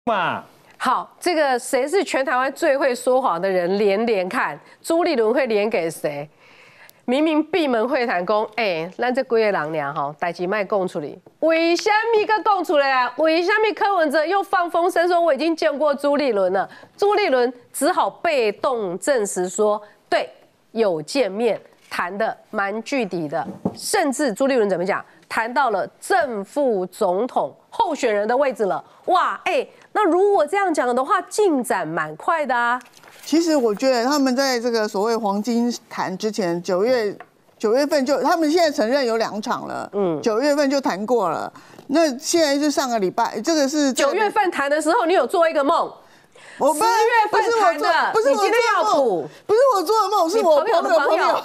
嘛。 好，这个谁是全台湾最会说谎的人？连连看，朱立伦会连给谁？明明闭门会谈讲，咱这几个人俩哈，代志卖供出来，为什么个供出来啊？为什么柯文哲又放风声说我已经见过朱立伦了？朱立伦只好被动证实说，对，有见面，谈的蛮具体的，甚至朱立伦怎么讲？谈到了正副总统候选人的位置了，哇，那如果这样讲的话，进展蛮快的啊。 其实我觉得他们在这个所谓黄金谈之前，9月份就他们现在承认有2场了，9月份就谈过了。那现在是上个礼拜，这个是 9月份谈的时候，你有做一个梦。10月份谈的， 不是我今天要补， 不是我做的梦，是我朋友的朋友。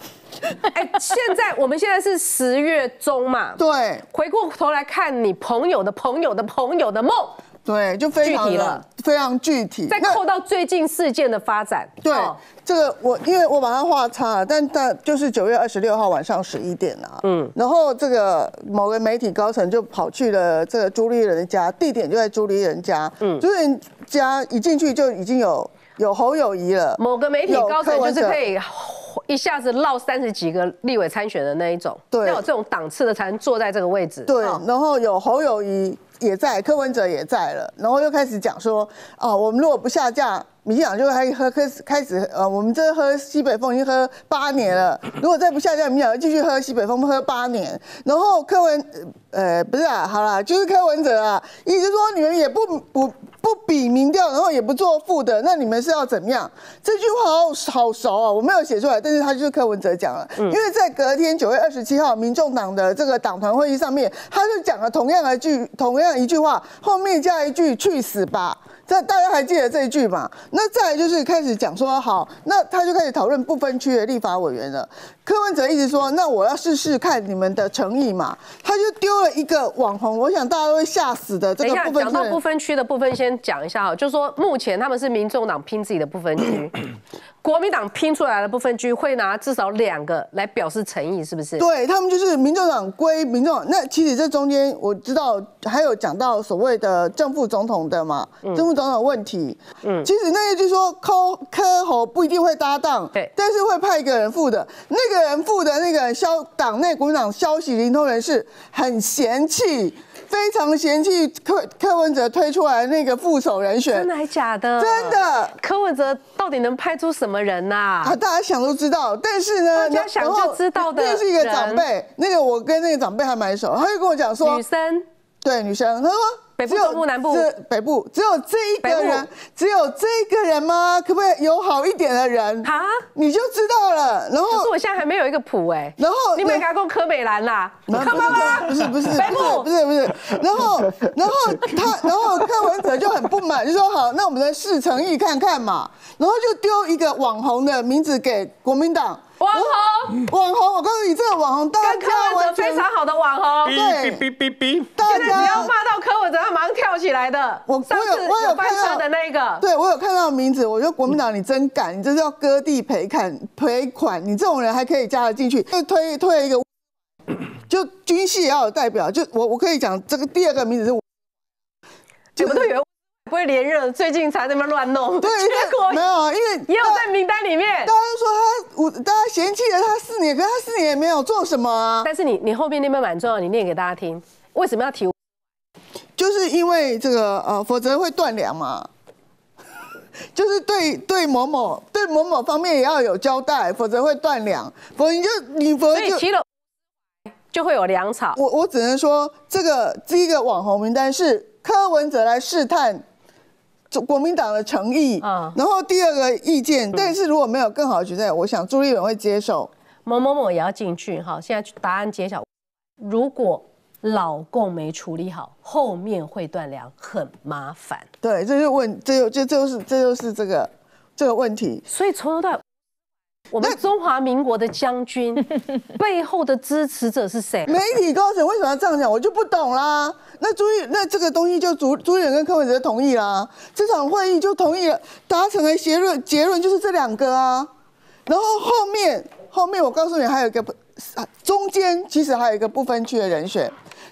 我们现在是10月中嘛， 对， 回过头来看你朋友的朋友的朋友的梦， 对，就非常具体了，非常具体。 再扣到最近事件的发展， 对，这个因为我把它画叉了，但就是9月26号晚上11点啊，然后这个某个媒体高层就跑去了这个朱立伦的家，地点就在朱立伦家，朱立伦家一进去就已经有侯友宜了， 某个媒体高层就是可以一下子绕30几个立委参选的那一种， 对， 要有这种档次的才能坐在这个位置。 对，然后有侯友宜也在，柯文哲也在了，然后又开始讲说，我们如果不下架，民进党就开始我们这喝西北风已经喝8年了，如果再不下架，民进党继续喝西北风喝8年，然后不是啊，好啦，就是柯文哲啊，意思说你们也不比民调，然后也不做负的，那你们是要怎么样？这句话好熟啊，我没有写出来，但是他就是柯文哲讲了，因为在隔天9月27号，民众党的这个党团会议上面，他就讲了同样一句话，后面加一句“去死吧”。这大家还记得这一句嘛？那再来就是开始讲说好，那他就开始讨论不分区的立法委员了。柯文哲一直说，那我要试试看你们的诚意嘛，他就丢了一个网红，我想大家都会吓死的这个部分区。 讲到不分区的部分，先讲一下哈，就是说目前他们是民众党拼自己的不分区，国民党拼出来的不分区会拿至少2个来表示诚意，是不是？ 对他们就是民众党归民众党。那其实这中间我知道还有讲到所谓的正副总统的嘛，正副总统的问题。其实那个就是说柯侯不一定会搭档， 对， 但是会派一个人副的，那个人副的那个党内国民党消息灵通人士很嫌弃。非常嫌弃柯文哲推出来那个副手人选， 真的还假的？ 真的， 柯文哲到底能派出什么人呐？ 大家想都知道，但是呢， 大家想就知道的。 那是一个长辈，那个我跟那个长辈还蛮熟，他就跟我讲说， 女生， 对女生，他说北部、中部、南部， 北部只有这一个人，只有这个人吗？可不可以有好一点的人？啊，你就知道了。然后， 可是我现在还没有一个谱然后你没给他讲柯美兰啦？柯妈妈不是， 北部不是。然后柯文哲就很不满，就说好，那我们的试诚意看看嘛。然后就丢一个网红的名字给国民党。 网红， 我告诉你，这个网红大家跟柯文哲非常好的网红， 对，大家只要骂到柯文哲，他马上跳起来的。我有翻车的那个， 对我有看到名字，我觉得国民党你真敢，你这是要割地赔款，你这种人还可以加得进去，就推了一个，就军系也要有代表，就我可以讲这个第2个名字是， 我们都以为不会连任，最近才那么乱弄。 对， 结果没有啊，因为也有在名单里面。 大家说大家嫌弃了他4年，可是他4年也没有做什么啊。 但是你后面那边蛮重要，你念给大家听，为什么要提？ 就是因为这个否则会断粮嘛。就是对某某方面也要有交代，否则会断粮，否则所以提了就会有粮草。 我只能说，第一个网红名单是柯文哲来试探国民党的诚意，然后第2个意见，但是如果没有更好的决策，我想朱立伦会接受。 某某某也要进去，好，现在答案揭晓。如果老共没处理好，后面会断粮，很麻烦。 对，这就是这个问题。 所以从头到尾，我们中华民国的将军背后的支持者是谁？ 媒体高层为什么要这样讲？我就不懂啦。那这个东西就朱立伦跟柯文哲同意啦，这场会议就同意了，达成的结论就是这2个啊。然后后面我告诉你还有一个中间其实还有一个不分区的人选，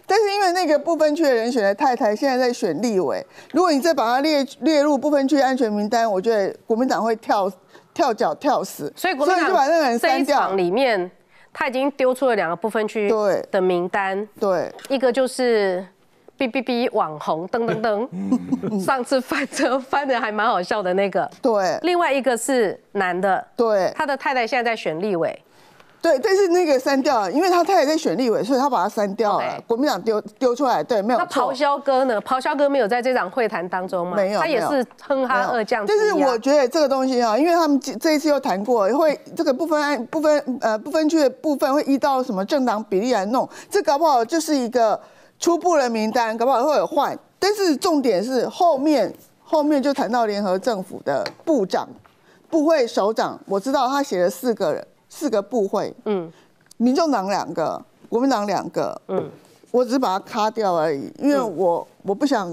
但是因为那个不分区的人选的太太现在在选立委，如果你再把它列入不分区安全名单，我觉得国民党会跳脚跳死。 所以国民党就把那个人这一删掉场里面，他已经丢出了2个不分区的名单， 对， 一个就是哔网红噔噔噔，上次翻车翻的还蛮好笑的那个， 对， 另外一个是男的， 对， 他的太太现在在选立委。 对，但是那个删掉了，因为他太太在选立委，所以他把它删掉了。国民党丢出来，对，没有错。 那咆哮哥呢？咆哮哥没有在这场会谈当中吗？ 没有， 他也是哼哈二将之一。 但是我觉得这个东西啊，因为他们这一次又谈过，会这个不分区的部分会依照什么政党比例来弄，这搞不好就是一个初步的名单，搞不好会有换。但是重点是后面就谈到联合政府的部长、部会首长，我知道他写了4个部会，民众党2个，国民党2个，我只是把它卡掉而已，因为我不想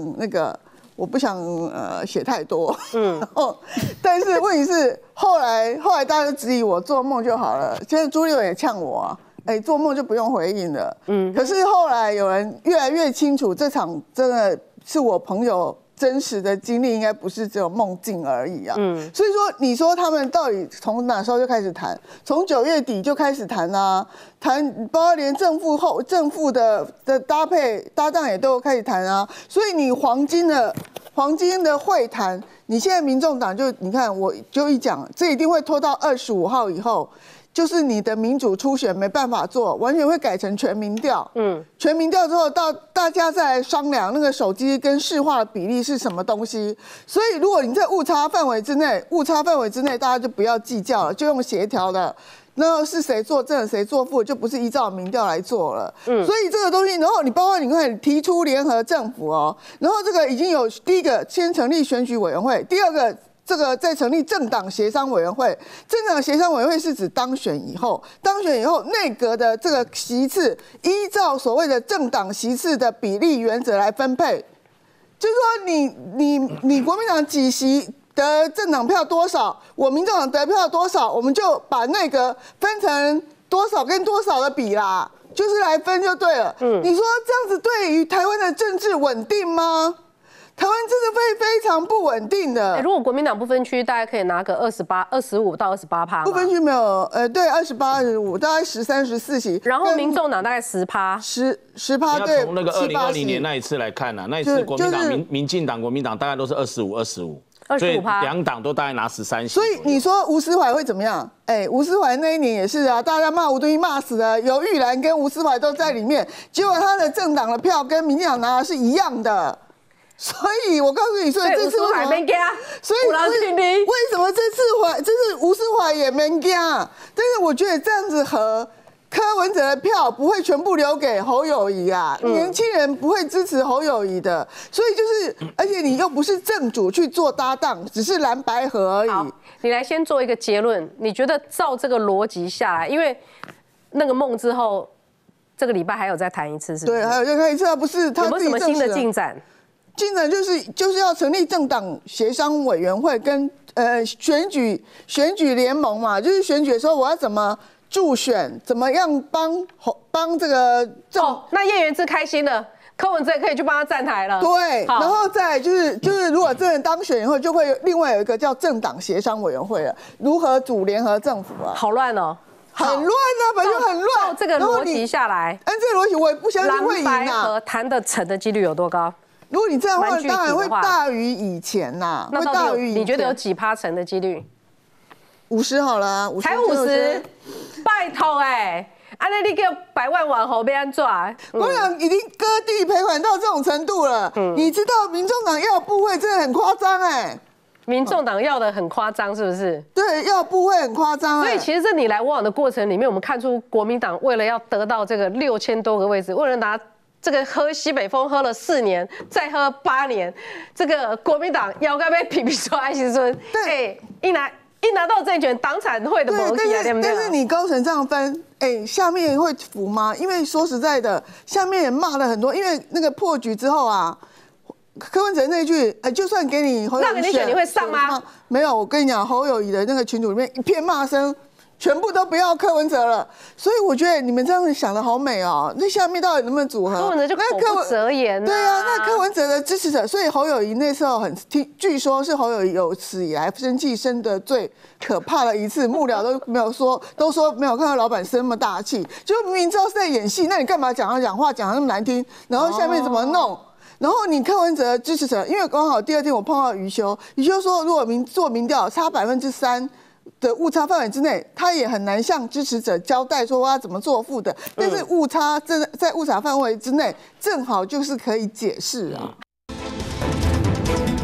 写太多，但是问题是后来大家都质疑我做梦就好了，现在朱立伦也呛我啊，做梦就不用回应了，可是后来有人越来越清楚，这场真的是我朋友真实的经历，应该不是只有梦境而已啊。所以说，你说他们到底从哪时候就开始谈？从9月底就开始谈啊，包括连正副的搭档也都开始谈啊。所以你黄金的会谈，你现在民众党你看我就一讲，这一定会拖到25号以后。就是你的民主初选没办法做，完全会改成全民调。全民调之后，大家再来商量那个手机跟市话的比例是什么东西。所以，如果你在误差范围之内，大家就不要计较了，就用协调的。那是谁做正谁做副，就不是依照民调来做了。所以这个东西，然后包括你看提出联合政府哦，然后这个已经有第一个先成立选举委员会，第二个。这个再成立政党协商委员会，政党协商委员会是指当选以后内阁的这个席次，依照所谓的政党席次的比例原则来分配，就是说你国民党几席得政党票多少，我民众党得票多少，我们就把内阁分成多少跟多少的比啦，就是来分就对了。你说这样子对于台湾的政治稳定吗？台湾真的会非常不稳定的。 如果国民党不分区，大概可以拿个25%到28%。 不分区没有，对，28、25，大概13、14席。 然后民众党大概10%，10% 对。 从那个2020年那一次来看呢，那一次国民党、民进党、国民党大概都是25%，所以2党都大概拿13席。 所以你说吴思怀会怎么样？吴思怀那一年也是啊，大家骂吴敦义骂死了，有玉兰跟吴思怀都在里面，结果他的政党的票跟民进党拿的是一样的。所以，我告诉你，所以这次为什么？所以为什么这次吴思怀也没加？但是我觉得这样子和柯文哲的票不会全部留给侯友宜啊，年轻人不会支持侯友宜的。所以就是，而且你又不是正主去做搭档，只是蓝白合而已。 好，你来先做一个结论，你觉得照这个逻辑下来，因为那个梦之后，这个礼拜还有再谈一次，是不是？ 对，还有再谈一次啊，不是他有没有什么新的进展？ 进展就是要成立政党协商委员会跟选举联盟嘛，就是选举的时候我要怎么助选，怎么样帮这个那叶元之开心了，柯文哲也可以去帮他站台了。 对，然后再来就是如果真的当选以后，就会另外有一个叫政党协商委员会了，如何组联合政府啊？ 好乱哦。 很乱啊，本来就很乱。 照这个逻辑下来， 按这个逻辑，我也不相信会赢啊。 蓝白合谈得成的几率有多高？ 如果你这样的话，当然会大于以前呐。 那到底你觉得有几%成的几率 ？50好了， 才50，拜托安尼你叫100万网红要安怎？ 国民党已经割地赔款到这种程度了，你知道民众党要部会真的很夸张民众党要的很夸张，是不是？ 对，要部会很夸张。 所以其实这你来往的过程里面，我们看出国民党为了要得到这个6000多个位置，为了拿这个喝西北风喝了4年，再喝8年，这个国民党要该被皮出来时阵，对，一拿到政权，党产会的模式啊，对不对？ 但是你高层这样分，下面会服吗？因为说实在的，下面也骂了很多，因为那个破局之后啊。柯文哲那句，就算给你侯友宜选， 你会上吗？ 没有，我跟你讲，侯友宜的那个群组里面一片骂声， 全部都不要柯文哲了。所以我觉得你们这样想的好美哦，那下面到底能不能组合？ 柯文哲就口不择言。 对啊，那柯文哲的支持者，所以侯友宜那时候据说是侯友宜有史以来生气生的最可怕的一次，幕僚都没有说，都说没有看到老板生那么大气，就明明知道是在演戏，那你干嘛讲话讲得那么难听？然后下面怎么弄？然后你柯文哲的支持者，因为刚好第二天我碰到余修说，如果做民调差3%的误差范围之内，他也很难向支持者交代说他怎么做负的。但是误差在误差范围之内，正好就是可以解释啊。